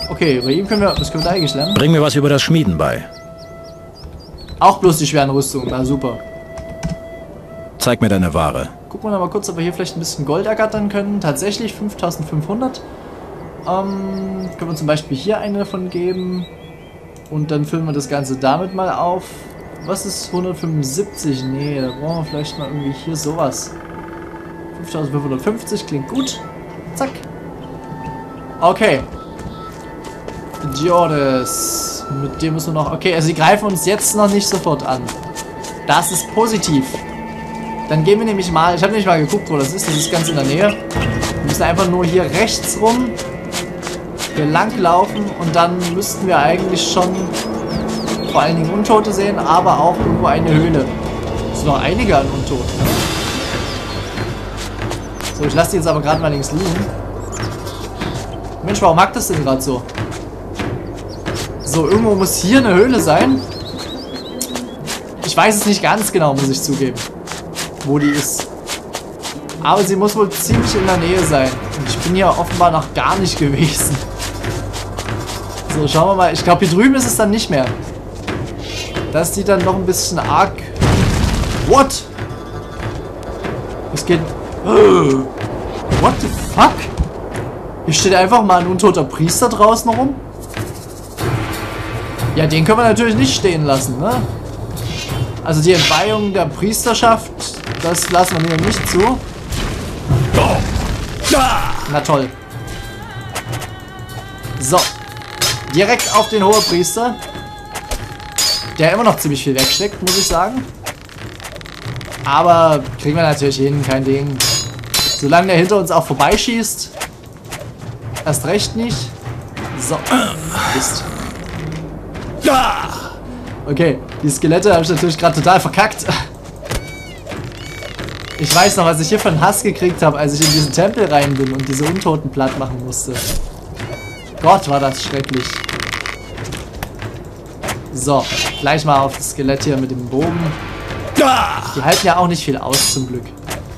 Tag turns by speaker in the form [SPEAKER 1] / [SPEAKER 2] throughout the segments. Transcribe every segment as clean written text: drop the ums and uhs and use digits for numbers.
[SPEAKER 1] Okay, bei ihm können wir... Was können wir da eigentlich lernen?
[SPEAKER 2] Bring mir was über das Schmieden bei.
[SPEAKER 1] Auch bloß die schweren Rüstungen. Na super.
[SPEAKER 2] Zeig mir deine Ware.
[SPEAKER 1] Gucken wir noch mal kurz, ob wir hier vielleicht ein bisschen Gold ergattern können. Tatsächlich 5500. Können wir zum Beispiel hier eine davon geben. Und dann füllen wir das Ganze damit mal auf. Was ist 175? Nee, da brauchen wir vielleicht mal irgendwie hier sowas. 5550 klingt gut. Zack. Okay. Joris. Mit dem müssen wir noch... Okay, also sie greifen uns jetzt noch nicht sofort an. Das ist positiv. Dann gehen wir nämlich mal... Ich habe nämlich mal geguckt, wo das ist. Das ist ganz in der Nähe. Wir müssen einfach nur hier rechts rum. Hier lang laufen. Und dann müssten wir eigentlich schon... vor allen Dingen Untote sehen, aber auch irgendwo eine Höhle. Es sind noch einige an Untoten. So, ich lasse die jetzt aber gerade mal links liegen. Mensch, warum mag das denn gerade so? So, irgendwo muss hier eine Höhle sein. Ich weiß es nicht ganz genau, muss ich zugeben, wo die ist. Aber sie muss wohl ziemlich in der Nähe sein. Und ich bin hier offenbar noch gar nicht gewesen. So, schauen wir mal. Ich glaube, hier drüben ist es dann nicht mehr. Das sieht dann noch ein bisschen arg... What? Es geht... What the fuck? Hier steht einfach mal ein untoter Priester draußen rum. Ja, den können wir natürlich nicht stehen lassen, ne? Also die Entweihung der Priesterschaft, das lassen wir hier nicht zu. Na toll. So. Direkt auf den Hohepriester. Der immer noch ziemlich viel wegsteckt, muss ich sagen. Aber kriegen wir natürlich hin, kein Ding. Solange der hinter uns auch vorbeischießt. Erst recht nicht. So. Mist. Okay, die Skelette habe ich natürlich gerade total verkackt. Ich weiß noch, was ich hier für einen Hass gekriegt habe, als ich in diesen Tempel rein bin und diese Untoten platt machen musste. Gott, war das schrecklich. So, gleich mal auf das Skelett hier mit dem Bogen. Die halten ja auch nicht viel aus, zum Glück.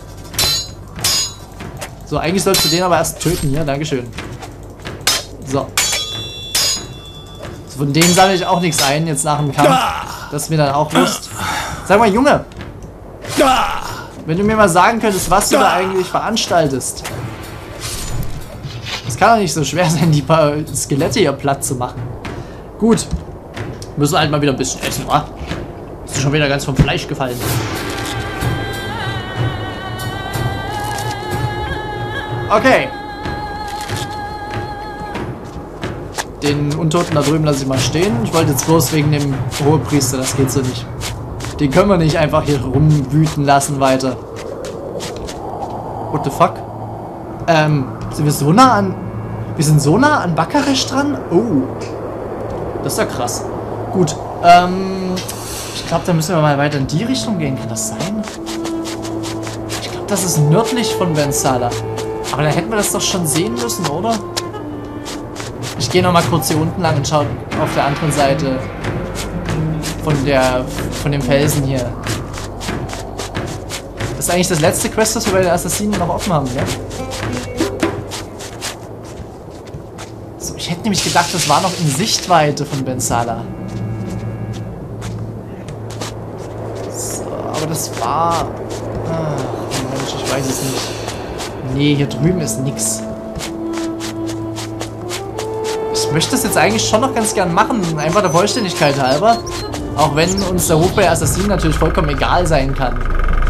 [SPEAKER 1] So, eigentlich sollst du den aber erst töten hier. Dankeschön. So. Von denen sammle ich auch nichts ein, jetzt nach dem Kampf. Das ist mir dann auch Lust. Sag mal, Junge. Wenn du mir mal sagen könntest, was du da eigentlich veranstaltest. Es kann doch nicht so schwer sein, die paar Skelette hier platt zu machen. Gut. Müssen halt mal wieder ein bisschen essen, wa? Ist schon wieder ganz vom Fleisch gefallen. Okay. Den Untoten da drüben lasse ich mal stehen. Ich wollte jetzt bloß wegen dem Hohepriester, das geht so nicht. Den können wir nicht einfach hier rumwüten lassen weiter. What the fuck? Sind wir so nah an... Wir sind so nah an Bakaresh dran? Oh. Das ist ja krass. Gut, ich glaube, da müssen wir mal weiter in die Richtung gehen. Kann das sein? Ich glaube, das ist nördlich von Bensala. Aber da hätten wir das doch schon sehen müssen, oder? Ich gehe noch mal kurz hier unten lang und schaue auf der anderen Seite von dem Felsen hier. Das ist eigentlich das letzte Quest, das wir bei den Assassinen noch offen haben, ja? So, ich hätte nämlich gedacht, das war noch in Sichtweite von Bensala. Aber das war... Ach, Mensch, ich weiß es nicht. Nee, hier drüben ist nix. Ich möchte das jetzt eigentlich schon noch ganz gern machen. Einfach der Vollständigkeit halber. Auch wenn uns der Hof bei Assassinen natürlich vollkommen egal sein kann.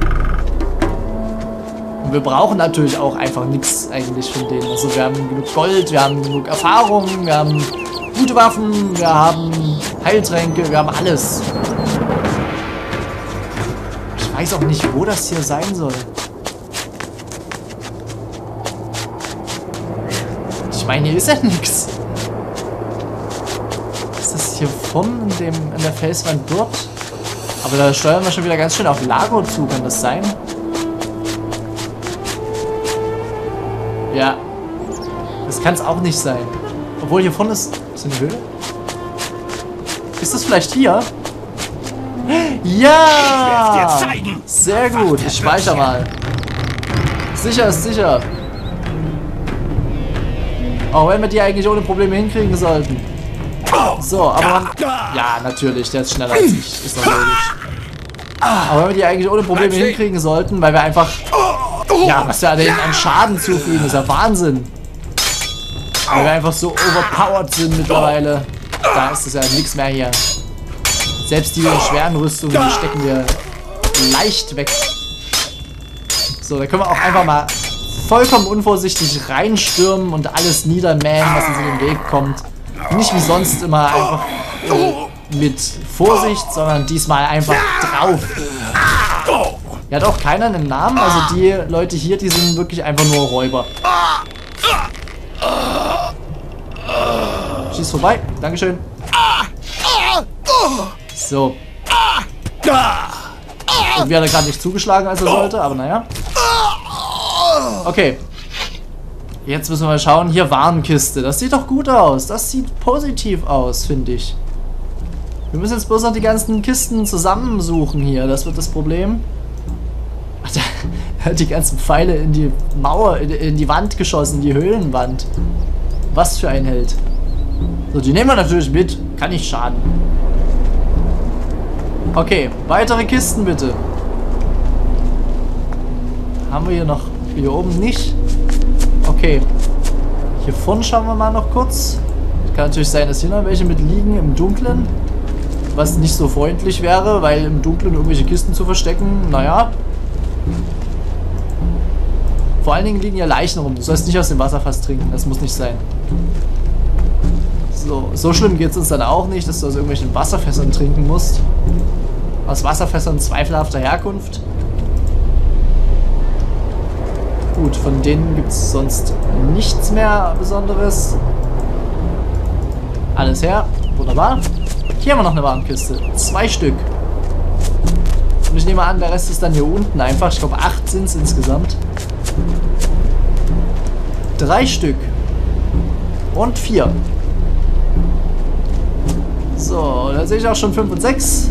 [SPEAKER 1] Und wir brauchen natürlich auch einfach nichts eigentlich von denen. Also wir haben genug Gold, wir haben genug Erfahrung, wir haben gute Waffen, wir haben Heiltränke, wir haben alles. Ich weiß auch nicht, wo das hier sein soll. Ich meine, hier ist ja nichts. Ist das hier von an der Felswand dort? Aber da steuern wir schon wieder ganz schön auf Lago zu, kann das sein? Ja. Das kann es auch nicht sein. Obwohl hier vorne ist eine Höhle. Ist das vielleicht hier? Ja! Sehr gut, ich speichere mal. Sicher ist sicher. Auch wenn wir die eigentlich ohne Probleme hinkriegen sollten. So, aber man... Ja, natürlich, der ist schneller als ich. Ist doch logisch. Aber wenn wir die eigentlich ohne Probleme hinkriegen sollten, weil wir einfach... Ja, was wir denen an Schaden zufügen, ist ja Wahnsinn. Weil wir einfach so overpowered sind mittlerweile. Da ist es ja nichts mehr hier. Selbst die schweren Rüstungen, die stecken wir leicht weg. So, da können wir auch einfach mal vollkommen unvorsichtig reinstürmen und alles niedermähen, was uns in den Weg kommt. Nicht wie sonst immer einfach mit Vorsicht, sondern diesmal einfach drauf. Hier hat auch keiner einen Namen, also die Leute hier, die sind wirklich einfach nur Räuber. Schieß vorbei, Dankeschön. So. Und wir hat er gerade nicht zugeschlagen, als er sollte, aber naja. Okay. Jetzt müssen wir mal schauen. Hier, Warenkiste. Das sieht doch gut aus. Das sieht positiv aus, finde ich. Wir müssen jetzt bloß noch die ganzen Kisten zusammensuchen hier. Das wird das Problem. Ach, da hat die ganzen Pfeile in die Mauer, in die Wand geschossen, die Höhlenwand. Was für ein Held. So, die nehmen wir natürlich mit. Kann nicht schaden. Okay, weitere Kisten bitte. Haben wir hier noch... Hier oben nicht. Okay. Hier vorne schauen wir mal noch kurz. Kann natürlich sein, dass hier noch welche mit liegen im Dunkeln. Was nicht so freundlich wäre, weil im Dunkeln irgendwelche Kisten zu verstecken, naja. Vor allen Dingen liegen hier Leichen rum. Du sollst nicht aus dem Wasserfass trinken. Das muss nicht sein. So schlimm geht es uns dann auch nicht, dass du aus irgendwelchen Wasserfässern trinken musst. Aus Wasserfässern zweifelhafter Herkunft. Gut, von denen gibt es sonst nichts mehr Besonderes. Alles her. Wunderbar. Hier haben wir noch eine Warenkiste. 2 Stück. Und ich nehme an, der Rest ist dann hier unten einfach. Ich glaube, 8 sind es insgesamt. 3 Stück. Und 4. So, da sehe ich auch schon 5 und 6.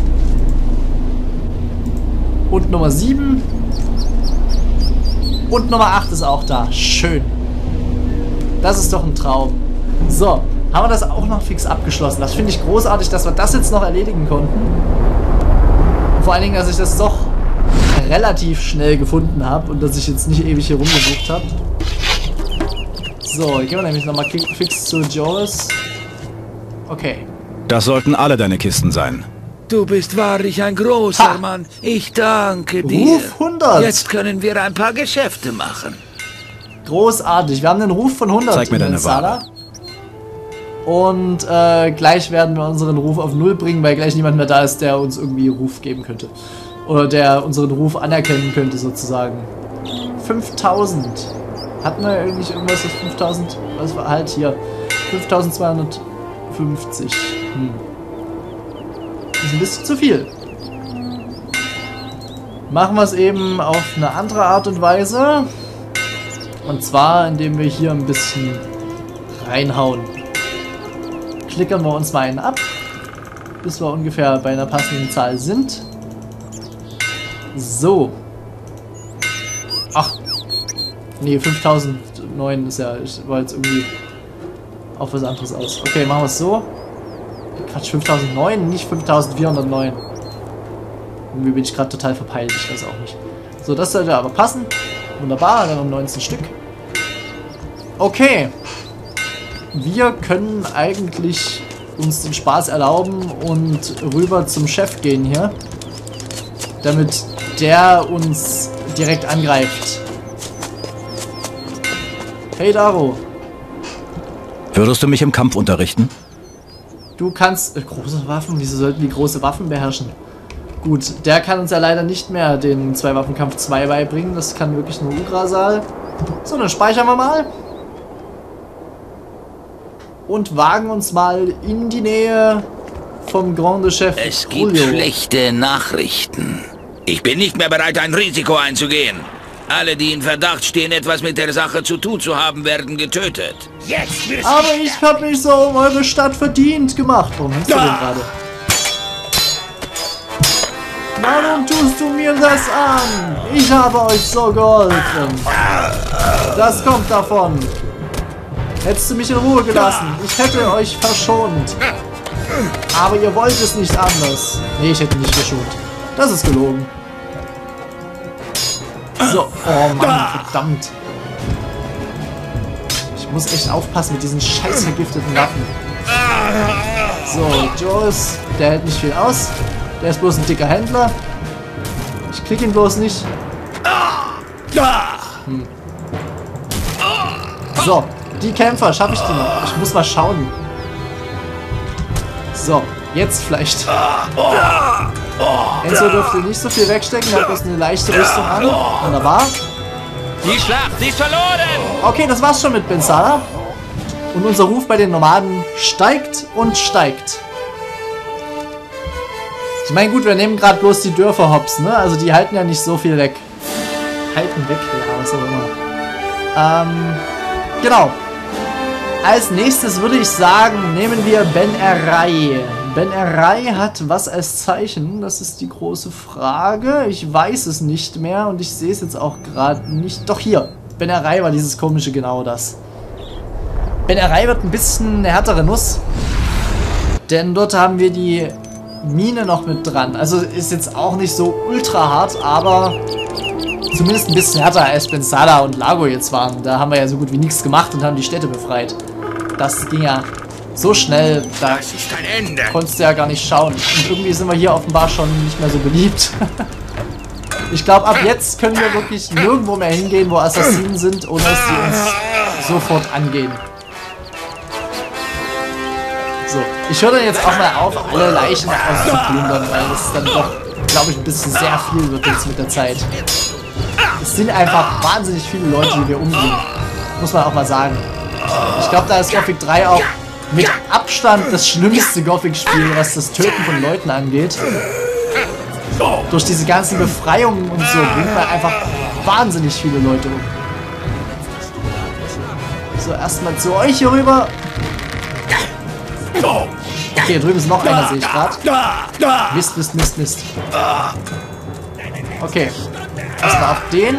[SPEAKER 1] Und Nummer 7. Und Nummer 8 ist auch da. Schön. Das ist doch ein Traum. So, haben wir das auch noch fix abgeschlossen. Das finde ich großartig, dass wir das jetzt noch erledigen konnten. Und vor allen Dingen, dass ich das doch relativ schnell gefunden habe und dass ich jetzt nicht ewig hier rumgesucht habe. So, hier gehen wir nämlich nochmal fix zu Joris. Okay.
[SPEAKER 2] Das sollten alle deine Kisten sein.
[SPEAKER 3] Du bist wahrlich ein großer Mann. Ich danke dir.
[SPEAKER 1] Ruf 100.
[SPEAKER 3] Jetzt können wir ein paar Geschäfte machen.
[SPEAKER 1] Großartig. Wir haben einen Ruf von 100.
[SPEAKER 2] Zeig mir deine Ware.
[SPEAKER 1] Und gleich werden wir unseren Ruf auf 0 bringen, weil gleich niemand mehr da ist, der uns irgendwie Ruf geben könnte. Oder der unseren Ruf anerkennen könnte, sozusagen. 5000. Hatten wir eigentlich irgendwas mit 5000? Was war halt hier? 5250. Das ist ein bisschen zu viel. Machen wir es eben auf eine andere Art und Weise. Und zwar, indem wir hier ein bisschen reinhauen. Klickern wir uns mal einen ab, bis wir ungefähr bei einer passenden Zahl sind. So. Ach. Nee, 5009 ist ja... Ich war jetzt irgendwie auf was anderes aus. Okay, machen wir es so. Quatsch, 5009, nicht 5409. Irgendwie bin ich gerade total verpeilt, ich weiß auch nicht. So, das sollte aber passen. Wunderbar, dann um 19 Stück. Okay. Wir können eigentlich uns den Spaß erlauben und rüber zum Chef gehen hier. Damit der uns direkt angreift. Hey Daro.
[SPEAKER 2] Würdest du mich im Kampf unterrichten?
[SPEAKER 1] Du kannst... große Waffen? Wieso sollten die große Waffen beherrschen? Gut, der kann uns ja leider nicht mehr den Zwei-Waffen-Kampf 2 beibringen. Das kann wirklich nur Ugrasal. So, dann speichern wir mal. Und wagen uns mal in die Nähe vom Grande Chef.
[SPEAKER 3] Es gibt schlechte Nachrichten. Ich bin nicht mehr bereit, ein Risiko einzugehen. Alle, die in Verdacht stehen, etwas mit der Sache zu tun zu haben, werden getötet.
[SPEAKER 1] Aber ich habe mich so um eure Stadt verdient gemacht. Warum hast du denn gerade? Warum tust du mir das an? Ich habe euch so geholfen. Das kommt davon. Hättest du mich in Ruhe gelassen. Ich hätte euch verschont. Aber ihr wollt es nicht anders. Nee, ich hätte nicht verschont. Das ist gelogen. So, oh Mann, verdammt. Ich muss echt aufpassen mit diesen scheiß vergifteten Waffen. So, Joes, der hält nicht viel aus. Der ist bloß ein dicker Händler. Ich krieg ihn bloß nicht. So, die Kämpfer, schaffe ich die noch? Ich muss mal schauen. So, jetzt vielleicht. Enzo dürfte nicht so viel wegstecken, er hat bloß eine leichte Rüstung an. Wunderbar.
[SPEAKER 3] Die Schlacht ist verloren!
[SPEAKER 1] Okay, das war's schon mit Bensala. Und unser Ruf bei den Nomaden steigt und steigt. Ich meine, gut, wir nehmen gerade bloß die Dörfer hops, ne? Also die halten ja nicht so viel weg. Halten weg, ja, was auch immer. Genau. Als nächstes würde ich sagen, nehmen wir Ben-Erai. Ben-Erai hat was als Zeichen? Das ist die große Frage. Ich weiß es nicht mehr und ich sehe es jetzt auch gerade nicht. Doch hier. Ben-Erai war dieses komische, genau das. Ben-Erai wird ein bisschen eine härtere Nuss. Denn dort haben wir die Mine noch mit dran. Also ist jetzt auch nicht so ultra hart, aber zumindest ein bisschen härter als Bensala und Lago jetzt waren. Da haben wir ja so gut wie nichts gemacht und haben die Städte befreit. Das ging ja so schnell, da konntest du ja gar nicht schauen. Und irgendwie sind wir hier offenbar schon nicht mehr so beliebt. Ich glaube, ab jetzt können wir wirklich nirgendwo mehr hingehen, wo Assassinen sind, ohne dass sie uns sofort angehen. So, ich höre dann jetzt auch mal auf, alle Leichen auszuplündern, weil das dann doch, glaube ich, ein bisschen sehr viel wird jetzt mit der Zeit. Es sind einfach wahnsinnig viele Leute, die wir umbringen. Muss man auch mal sagen. Ich glaube, da ist Gothic 3 auch mit Abstand das schlimmste Gothic-Spiel, was das Töten von Leuten angeht. Durch diese ganzen Befreiungen und so bringt man einfach wahnsinnig viele Leute um. So, erstmal zu euch hier rüber. Okay, hier drüben ist noch einer, sehe ich gerade. Mist, Mist, Mist, Mist. Okay. Erstmal auf den.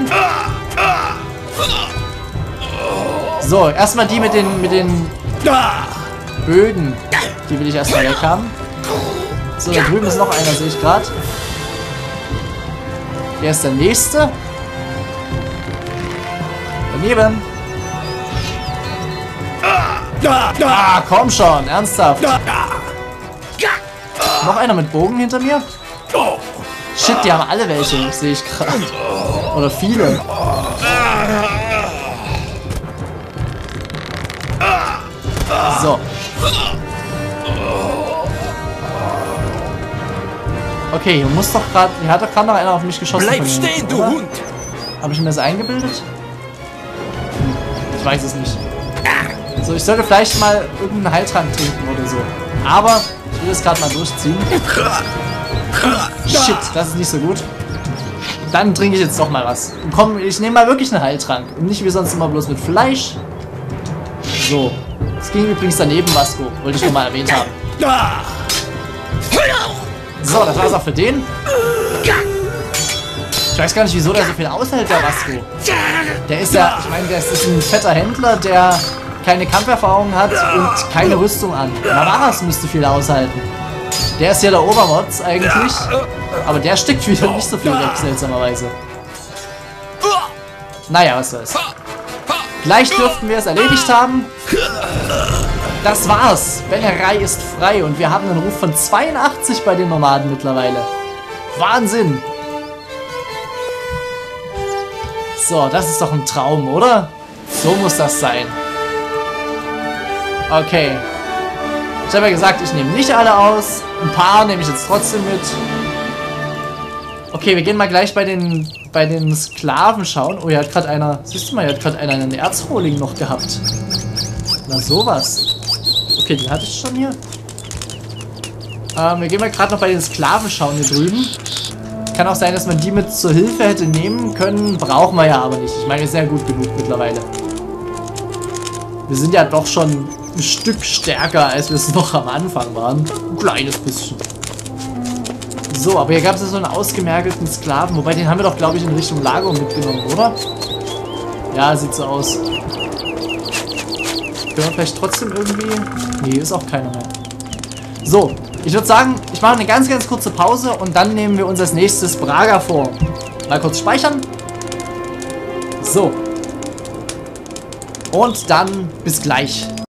[SPEAKER 1] So, erstmal die mit den Bögen. Die will ich erstmal weg haben. So, da drüben ist noch einer, sehe ich gerade. Wer ist der nächste? Daneben. Ah, komm schon, ernsthaft. Noch einer mit Bogen hinter mir? Shit, die haben alle welche, sehe ich gerade. Oder viele. So. Okay, hier muss doch gerade... Hier hat doch gerade noch einer auf mich geschossen.
[SPEAKER 3] Bleib stehen, du Hund!
[SPEAKER 1] Habe ich mir das eingebildet? Ich weiß es nicht. So, ich sollte vielleicht mal irgendeinen Heiltrank trinken oder so. Aber ich will das gerade mal durchziehen. Shit, das ist nicht so gut. Dann trinke ich jetzt doch mal was. Und komm, ich nehme mal wirklich einen Heiltrank. Und nicht wie sonst immer bloß mit Fleisch. So. Es ging übrigens daneben, Vasco. Wollte ich nur mal erwähnt haben. So, das war's auch für den. Ich weiß gar nicht, wieso der so viel aushält, der Vasco. Der ist ja, ich meine, der ist ein fetter Händler, der keine Kampferfahrung hat und keine Rüstung an. Navaras müsste viel aushalten. Der ist ja der Obermods eigentlich. Aber der steckt wieder nicht so viel weg, seltsamerweise. Naja, was soll's. Gleich dürften wir es erledigt haben. Das war's. Ben-Erai ist frei und wir haben einen Ruf von 82 bei den Nomaden mittlerweile. Wahnsinn. So, das ist doch ein Traum, oder? So muss das sein. Okay. Ich habe ja gesagt, ich nehme nicht alle aus. Ein paar nehme ich jetzt trotzdem mit. Okay, wir gehen mal gleich bei den Sklaven schauen. Oh, hier hat gerade einer... Siehst du mal, hier hat gerade einer einen Erzrohling noch gehabt. Na, sowas. Okay, den hatte ich schon hier. Wir gehen mal gerade noch bei den Sklaven schauen hier drüben. Kann auch sein, dass man die mit zur Hilfe hätte nehmen können. Brauchen wir ja aber nicht. Ich meine, sehr gut genug mittlerweile. Wir sind ja doch schon ein Stück stärker, als wir es noch am Anfang waren. Ein kleines bisschen. So, aber hier gab es ja so einen ausgemergelten Sklaven. Wobei, den haben wir doch, glaube ich, in Richtung Lago mitgenommen, oder? Ja, sieht so aus. Können wir vielleicht trotzdem irgendwie... Nee, ist auch keiner mehr. So, ich würde sagen, ich mache eine ganz, ganz kurze Pause und dann nehmen wir uns als nächstes Braga vor. Mal kurz speichern. So. Und dann bis gleich.